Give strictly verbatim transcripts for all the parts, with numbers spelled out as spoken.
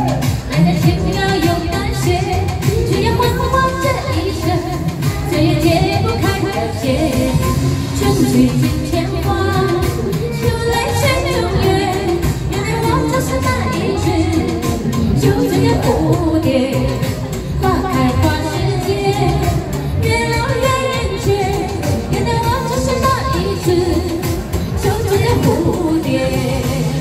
爱的轻描又淡写，却要惶惶这一生，谁也解不开的结。春去几千花，秋来千种月，原来我就是那一只，就这样蝴蝶。花开花时节，越老越厌倦，原来我就是那一只，就这样蝴蝶。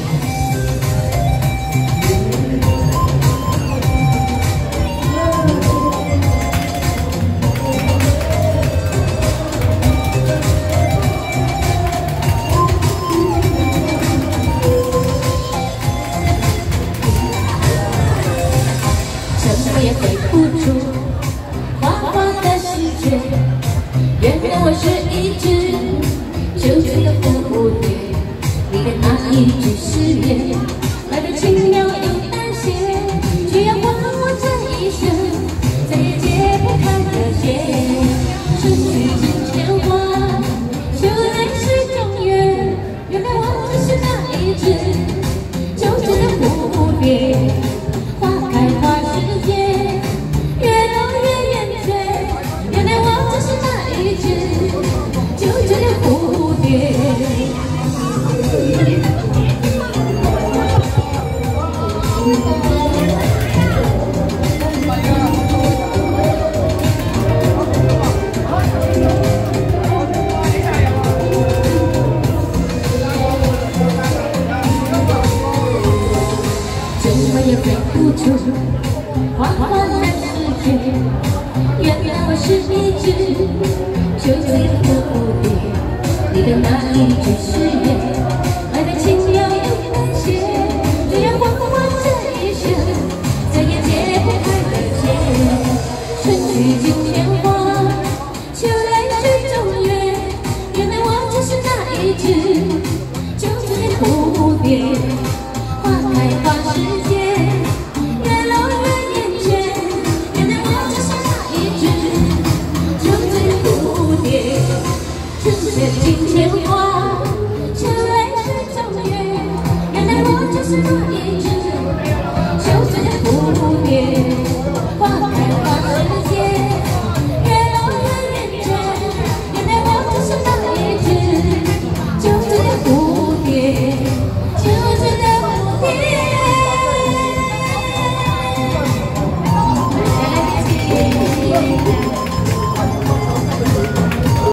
也回不出花花的世界，原来我是一只久久的蝴蝶，你的那一句誓言，来的轻描又淡写，却要还我这一生，再也解不开的结。春去几千花，秋来水中月，原来我就是那一只久久的蝴蝶。 花开花时节，越老越厌倦。原来我就是那一只久久的蝴蝶。怎么也回不出花花的世界，原来我是一只久久的蝴蝶，你的那一句誓言，来的轻描又淡写。